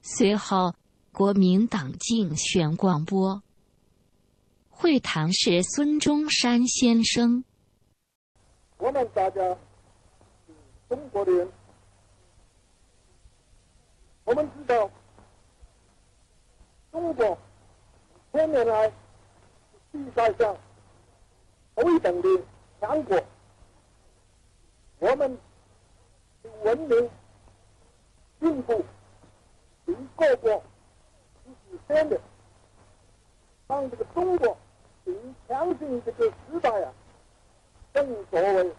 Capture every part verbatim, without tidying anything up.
随后，国民党竞选广播。会堂是孙中山先生。 我们大家是中国的人，我们知道中国千年来是世界上头一等的强国，我们的文明进步比各国是领先的。当这个中国挺强劲这个时代啊，正所谓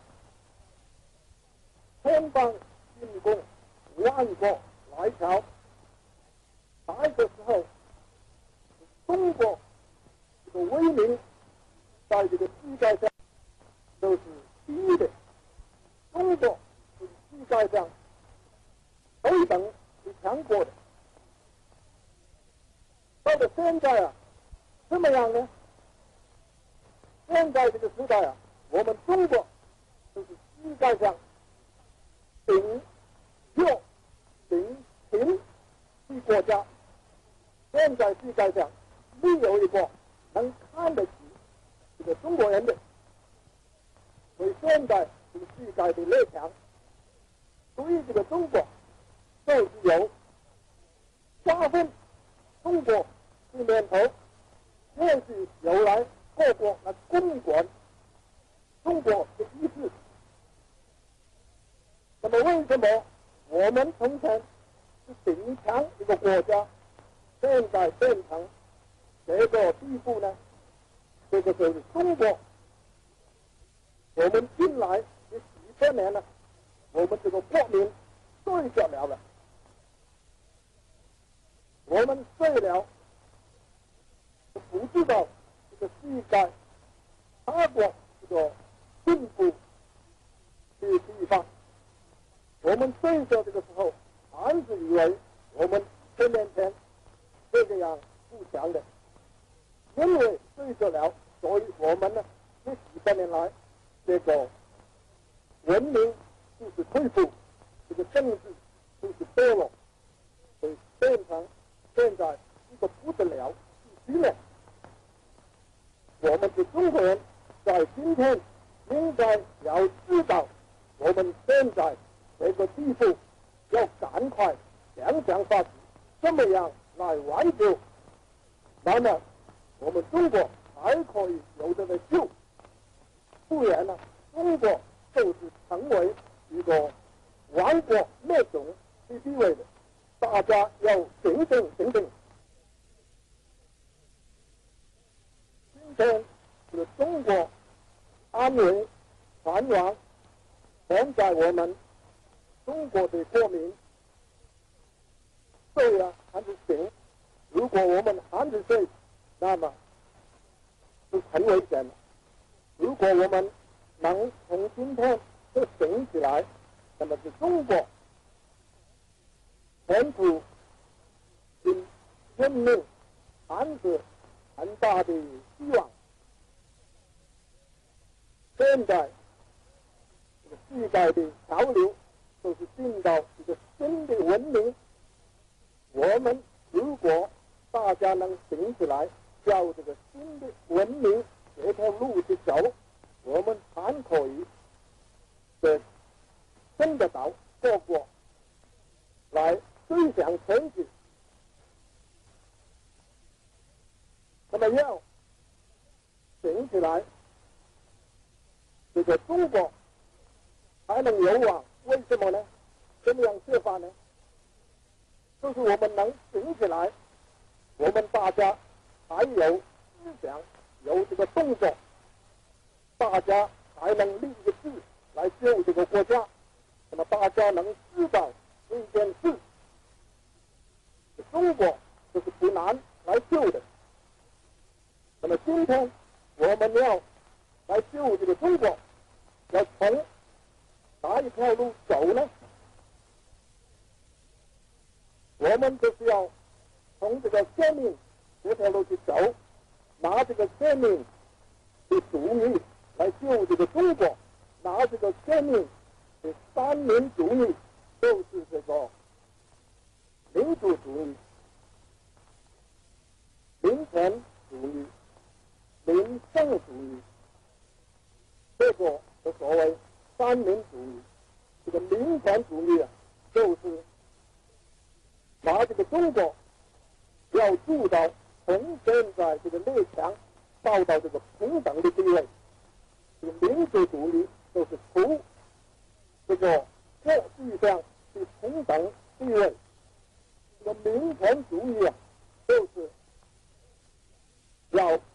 千邦进贡，万国来朝。那个时候，中国这个威名在这个世界上都是第一的。中国是世界上头一等是强国的。到了现在啊，怎么样呢？现在这个时代啊，我们中国就是世界上顶六顶平的国家。现在世界上没有一个能看得起这个中国人的，所以现在这个世界的列强对于这个中国就是有加分中国的念头，也是由来各国来公管中国的意思。那么为什么我们从前是顶强一个国家，现在变成这个地步呢？这个就是中国，我们进来这几千年了，我们这个国民睡着了了，我们睡了，不知道这个世界他国这个进步的地方。我们睡着这个时候，还是以为我们千年前这个样不祥的，因为睡着了，所以我们呢这几百年来这个文明就是退步，这个政治就是堕落，所以变成现在一个不得了的局面。我们的中国人在今天应该要知道，我们现在这个地步要赶快想想法子，怎么样来挽救，那么我们中国还可以有这个救，不然呢，中国就是成为一个亡国灭种的地位的，大家要醒醒醒醒。今天这个中国安危繁荣，现在我们中国的国民睡啊还是醒？如果我们还是睡，那么是很危险的。如果我们能从今天就醒起来，那么是中国前途的生命还是很大的希望。现在这个世界的潮流都是进到一个新的文明，我们如果大家能醒起来，叫这个新的文明这条路去走，我们才可以的跟得到各国来追想前进。那么要醒起来，这个中国才能有望。为什么呢？怎么样做法呢？就是我们能醒起来，我们大家还有思想，有这个动作，大家才能立一个志来救这个国家。那么大家能知道这件事，中国就是不难来救的。那么今天我们要来救这个中国，要从哪一条路走呢？我们就是要从这个生命这条路去走，拿这个生命的主义来救这个中国，拿这个生命的三民主义，就是这个民主主义。 三民主义，这个民权主义啊，就是把这个中国要做到从现在这个列强到到这个平等的地位。这个民主主义就是图这个国际上的平等地位，这个民权主义啊，就是要